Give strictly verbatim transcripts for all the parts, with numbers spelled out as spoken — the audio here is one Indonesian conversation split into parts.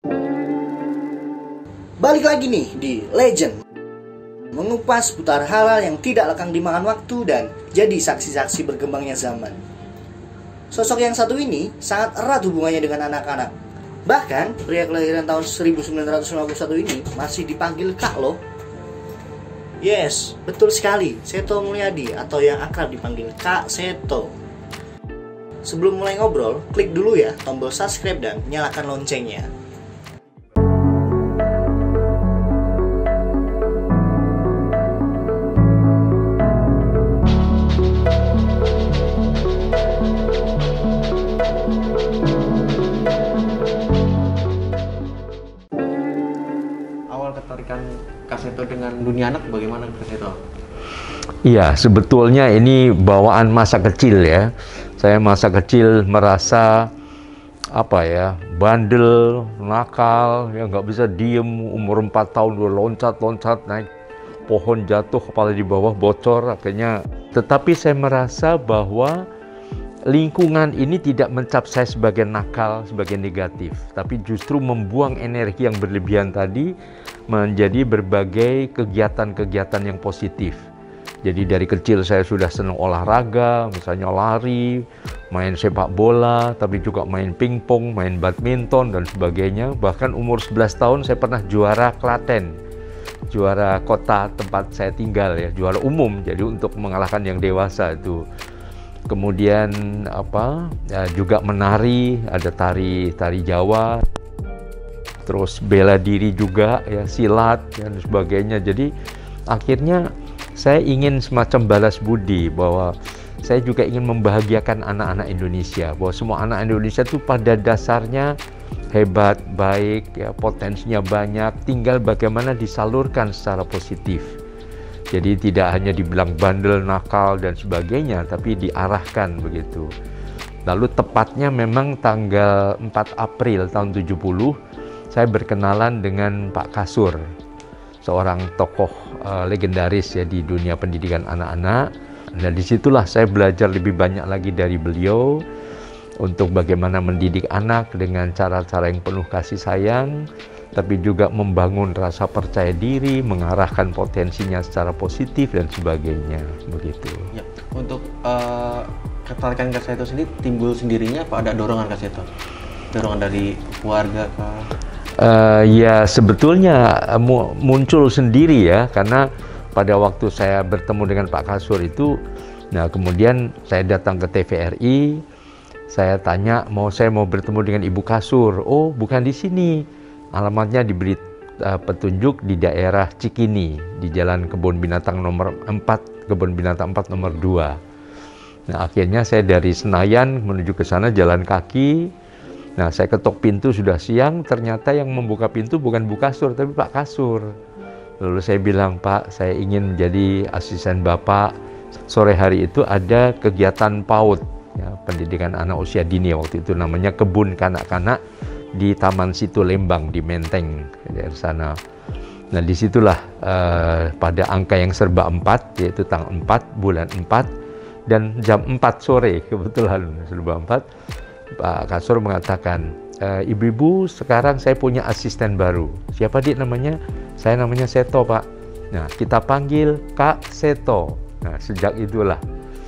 Balik lagi nih di Legend, mengupas putar hal-hal yang tidak lekang dimakan waktu dan jadi saksi-saksi berkembangnya zaman. Sosok yang satu ini sangat erat hubungannya dengan anak-anak. Bahkan pria kelahiran tahun seribu sembilan ratus lima puluh satu ini masih dipanggil Kak loh. Yes, betul sekali, Seto Mulyadi atau yang akrab dipanggil Kak Seto. Sebelum mulai ngobrol, klik dulu ya tombol subscribe dan nyalakan loncengnya. Ketertarikan Kak Seto dengan dunia anak bagaimana Kak Seto? Iya, sebetulnya ini bawaan masa kecil ya. Saya masa kecil merasa apa ya, bandel, nakal, ya nggak bisa diem. Umur empat tahun udah loncat-loncat naik pohon, jatuh kepala di bawah bocor akhirnya. Tetapi saya merasa bahwa lingkungan ini tidak mencap saya sebagai nakal, sebagai negatif, tapi justru membuang energi yang berlebihan tadi menjadi berbagai kegiatan-kegiatan yang positif. Jadi dari kecil saya sudah senang olahraga, misalnya lari, main sepak bola, tapi juga main pingpong, main badminton dan sebagainya. Bahkan umur sebelas tahun saya pernah juara Klaten, juara kota tempat saya tinggal ya, juara umum. Jadi untuk mengalahkan yang dewasa itu. Kemudian apa ya, juga menari, ada tari tari Jawa, terus bela diri juga ya, silat dan sebagainya. Jadi akhirnya saya ingin semacam balas budi bahwa saya juga ingin membahagiakan anak-anak Indonesia, bahwa semua anak Indonesia itu pada dasarnya hebat, baik ya, potensinya banyak, tinggal bagaimana disalurkan secara positif. Jadi tidak hanya dibilang bandel, nakal dan sebagainya, tapi diarahkan begitu. Lalu tepatnya memang tanggal empat April tahun tujuh puluh saya berkenalan dengan Pak Kasur, seorang tokoh uh, legendaris ya di dunia pendidikan anak-anak. Nah disitulah saya belajar lebih banyak lagi dari beliau untuk bagaimana mendidik anak dengan cara-cara yang penuh kasih sayang, tapi juga membangun rasa percaya diri, mengarahkan potensinya secara positif dan sebagainya, begitu. Ya, untuk uh, ketertarikan Kak Seto sendiri timbul sendirinya apa ada dorongan Kak Seto? Dorongan dari keluarga kah? Uh, ya sebetulnya uh, muncul sendiri ya, karena pada waktu saya bertemu dengan Pak Kasur itu, nah kemudian saya datang ke T V R I, saya tanya mau saya mau bertemu dengan Ibu Kasur. Oh bukan di sini. Alamatnya diberi uh, petunjuk di daerah Cikini, di Jalan Kebun Binatang nomor empat, Kebun Binatang empat nomor dua. Nah, akhirnya saya dari Senayan menuju ke sana jalan kaki. Nah, saya ketok pintu sudah siang, ternyata yang membuka pintu bukan Bu Kasur, tapi Pak Kasur. Lalu saya bilang, Pak, saya ingin menjadi asisten Bapak. Sore hari itu ada kegiatan PAUD, ya, pendidikan anak usia dini, waktu itu namanya Kebun Kanak-Kanak, di Taman Situ Lembang di Menteng dari sana. Nah disitulah uh, pada angka yang serba empat, yaitu tanggal empat bulan empat dan jam empat sore, kebetulan serba empat, Pak Kasur mengatakan, e, ibu-ibu sekarang saya punya asisten baru. Siapa dia namanya? Saya namanya Seto Pak. Nah kita panggil Kak Seto. Nah sejak itulah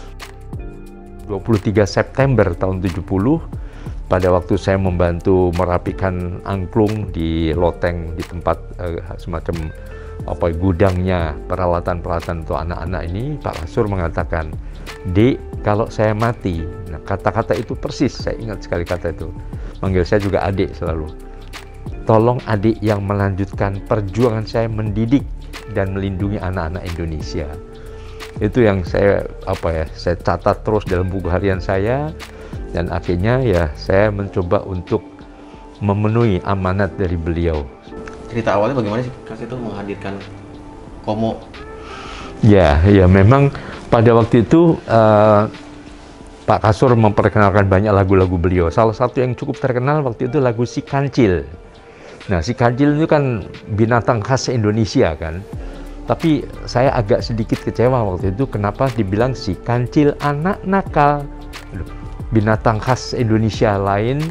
dua puluh tiga September tahun tujuh puluh, pada waktu saya membantu merapikan angklung di loteng di tempat eh, semacam apa gudangnya peralatan-peralatan untuk anak-anak ini, Pak Kasur mengatakan, Dek, kalau saya mati, nah kata-kata itu persis, saya ingat sekali kata itu, manggil saya juga adik selalu, tolong adik yang melanjutkan perjuangan saya mendidik dan melindungi anak-anak Indonesia. Itu yang saya apa ya, saya catat terus dalam buku harian saya. Dan akhirnya ya saya mencoba untuk memenuhi amanat dari beliau. Cerita awalnya bagaimana sih Kak Seto menghadirkan Komo? Ya, ya memang pada waktu itu uh, Pak Kasur memperkenalkan banyak lagu-lagu beliau. Salah satu yang cukup terkenal waktu itu lagu Si Kancil. Nah, si kancil itu kan binatang khas Indonesia kan. Tapi saya agak sedikit kecewa waktu itu kenapa dibilang si kancil anak nakal. Binatang khas Indonesia lain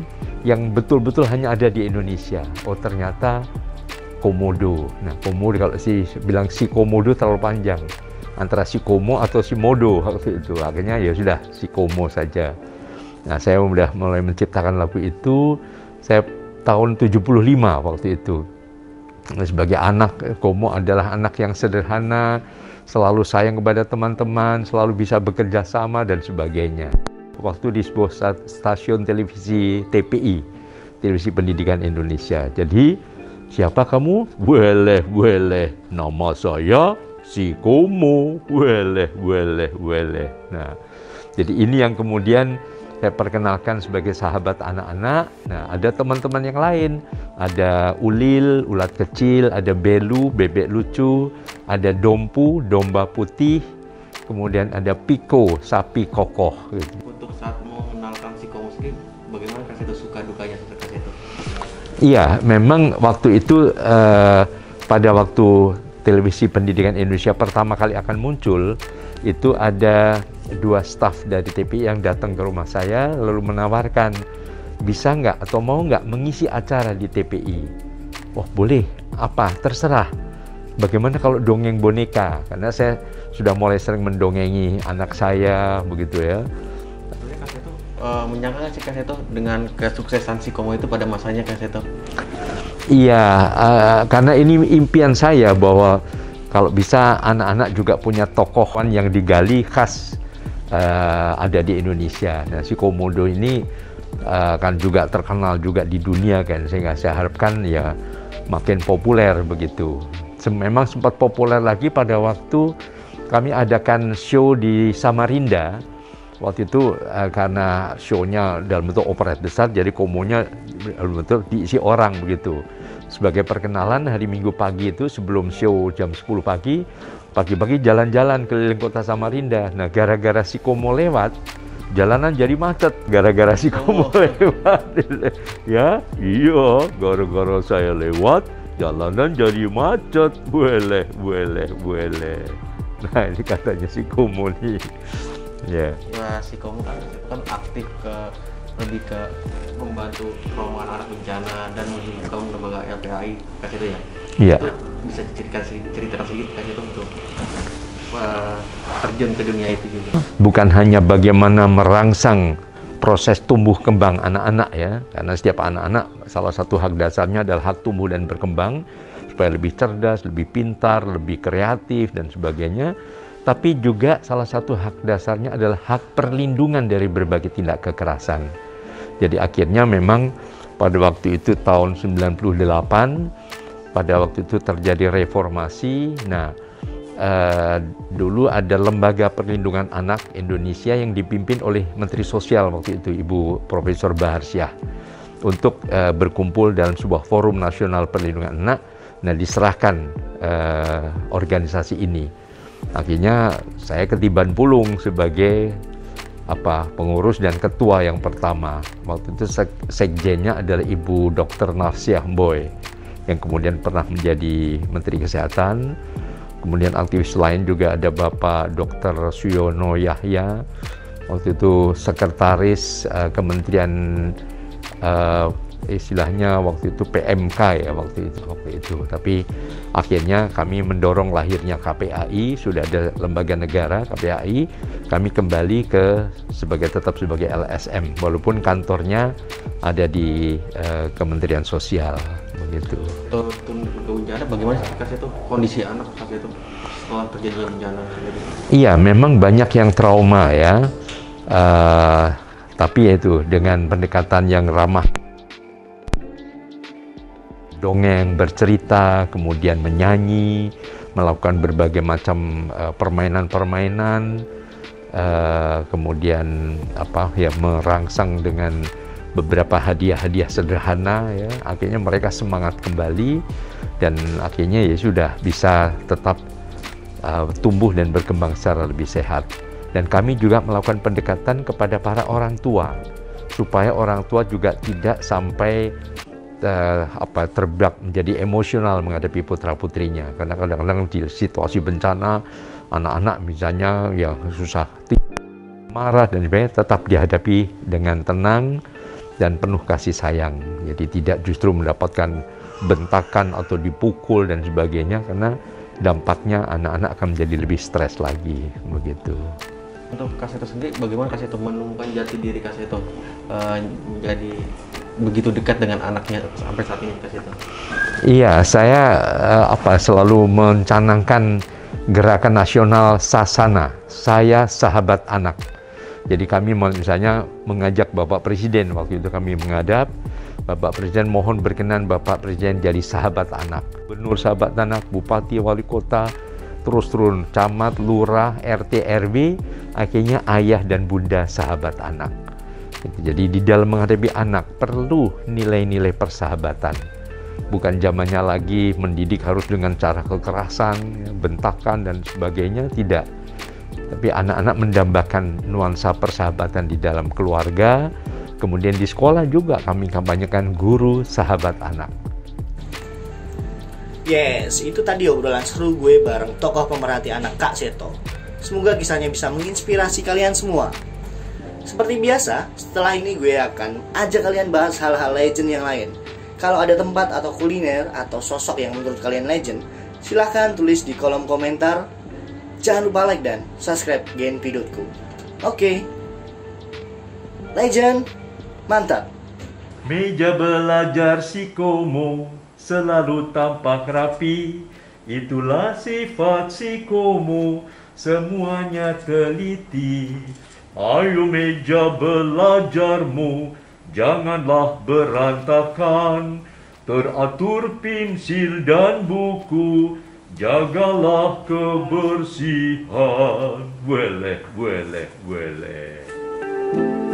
yang betul-betul hanya ada di Indonesia. Oh ternyata komodo. Nah komodo, kalau si bilang si komodo terlalu panjang, antara si komo atau si modo waktu itu. Akhirnya ya sudah si komo saja. Nah saya sudah mulai menciptakan lagu itu saya tahun tujuh puluh lima waktu itu. Sebagai anak, Komo adalah anak yang sederhana, selalu sayang kepada teman-teman, selalu bisa bekerja sama dan sebagainya. Waktu di sebuah stasiun televisi T P I, Televisi Pendidikan Indonesia. Jadi, siapa kamu? Boleh, boleh. Nama saya si Komo. Boleh, boleh, boleh. Nah, jadi ini yang kemudian saya perkenalkan sebagai sahabat anak-anak. Nah, ada teman-teman yang lain. Ada ulil, ulat kecil, ada belu, bebek lucu, ada dompu, domba putih, kemudian ada piko, sapi kokoh. Gitu. Untuk saat mengenalkan si Komo sendiri, bagaimana Kak Seto suka dukanya Kak Seto? Iya, memang waktu itu eh, pada waktu Televisi Pendidikan Indonesia pertama kali akan muncul, itu ada dua staf dari T P I yang datang ke rumah saya lalu menawarkan, bisa nggak atau mau nggak mengisi acara di T P I. Oh boleh, apa terserah. Bagaimana kalau dongeng boneka, karena saya sudah mulai sering mendongengi anak saya begitu ya. Sebenarnya Kak Seto uh, menyangka nggak sih Kak Seto dengan kesuksesan si Komo itu pada masanya Kak Seto? Iya, uh, karena ini impian saya bahwa kalau bisa anak-anak juga punya tokohan yang digali khas uh, ada di Indonesia. Nah, si Komodo ini uh, kan juga terkenal juga di dunia kan, sehingga saya harapkan ya makin populer begitu. Memang sempat populer lagi pada waktu kami adakan show di Samarinda. Waktu itu uh, karena show-nya dalam bentuk operet besar, jadi komonya dalam bentuk diisi orang begitu. Sebagai perkenalan, hari Minggu pagi itu sebelum show jam sepuluh pagi, pagi-pagi jalan-jalan keliling kota Samarinda. Nah, gara-gara si Komo lewat, jalanan jadi macet. Gara-gara si Komo oh. lewat. Ya, iya, gara-gara saya lewat, jalanan jadi macet. Boleh, boleh, boleh. Nah, ini katanya si Komo nih. Ya. Yeah. Si Komo kan, kan aktif ke lebih ke membantu rombongan anak bencana dan mendukung lembaga L P A I Kak Seto ya. Iya. Itu bisa diceritakan cerita sedikit Kak Seto untuk uh, terjun ke dunia itu juga. Bukan hanya bagaimana merangsang proses tumbuh kembang anak-anak ya, karena setiap anak-anak salah satu hak dasarnya adalah hak tumbuh dan berkembang supaya lebih cerdas, lebih pintar, lebih kreatif dan sebagainya. Tapi juga salah satu hak dasarnya adalah hak perlindungan dari berbagai tindak kekerasan. Jadi akhirnya memang pada waktu itu tahun sembilan puluh delapan, pada waktu itu terjadi reformasi. Nah, eh, dulu ada Lembaga Perlindungan Anak Indonesia yang dipimpin oleh Menteri Sosial waktu itu, Ibu Profesor Baharsyah, untuk eh, berkumpul dalam sebuah forum nasional perlindungan anak. Nah, diserahkan eh, organisasi ini. Akhirnya saya ketiban pulung sebagai apa pengurus dan ketua yang pertama. Waktu itu sek sekjennya adalah Ibu Dokter Narsiah Mboy yang kemudian pernah menjadi Menteri Kesehatan. Kemudian aktivis lain juga ada Bapak Dokter Suyono Yahya, waktu itu sekretaris uh, Kementerian uh, istilahnya waktu itu P M K ya waktu itu waktu itu. Tapi akhirnya kami mendorong lahirnya K P A I, sudah ada lembaga negara K P A I, kami kembali ke sebagai tetap sebagai L S M walaupun kantornya ada di uh, Kementerian Sosial begitu. Untuk bencana bagaimana sih Kak Seto kondisi anak Kak Seto setelah terjadinya bencana? Iya, memang banyak yang trauma ya. Uh, tapi yaitu dengan pendekatan yang ramah, dongeng, bercerita, kemudian menyanyi, melakukan berbagai macam permainan-permainan, uh, uh, kemudian apa ya merangsang dengan beberapa hadiah-hadiah sederhana ya, akhirnya mereka semangat kembali dan akhirnya ya sudah bisa tetap uh, tumbuh dan berkembang secara lebih sehat. Dan kami juga melakukan pendekatan kepada para orang tua supaya orang tua juga tidak sampai Uh, apa terbelak menjadi emosional menghadapi putra putrinya, karena kadang-kadang di situasi bencana anak-anak misalnya yang susah marah dan sebagainya tetap dihadapi dengan tenang dan penuh kasih sayang. Jadi tidak justru mendapatkan bentakan atau dipukul dan sebagainya, karena dampaknya anak-anak akan menjadi lebih stres lagi begitu. Untuk Kak Seto sendiri, bagaimana Kak Seto menemukan jati diri Kak Seto uh, menjadi begitu dekat dengan anaknya sampai saat ini Kak Seto? Iya, saya uh, apa selalu mencanangkan gerakan nasional Sasana, saya sahabat anak. Jadi kami misalnya mengajak Bapak Presiden, waktu itu kami menghadap, Bapak Presiden mohon berkenan Bapak Presiden jadi sahabat anak. Gubernur sahabat anak, Bupati, Wali Kota, terus turun camat, lurah, R T, R W, akhirnya ayah dan bunda sahabat anak. Jadi di dalam menghadapi anak perlu nilai-nilai persahabatan. Bukan zamannya lagi mendidik harus dengan cara kekerasan, bentakan dan sebagainya, tidak. Tapi anak-anak mendambakan nuansa persahabatan di dalam keluarga. Kemudian di sekolah juga kami kampanyekan guru sahabat anak. Yes, itu tadi obrolan seru gue bareng tokoh pemerhati anak Kak Seto. Semoga kisahnya bisa menginspirasi kalian semua. Seperti biasa, setelah ini gue akan ajak kalian bahas hal-hal legend yang lain. Kalau ada tempat atau kuliner atau sosok yang menurut kalian legend, silahkan tulis di kolom komentar. Jangan lupa like dan subscribe Genpi dot co. Oke, legend, mantap. Meja belajar si Komo selalu tampak rapi. Itulah sifat si Komo, semuanya teliti. Ayo meja belajarmu, janganlah berantakan. Teratur pensil dan buku, jagalah kebersihan. Weleh, weleh, weleh.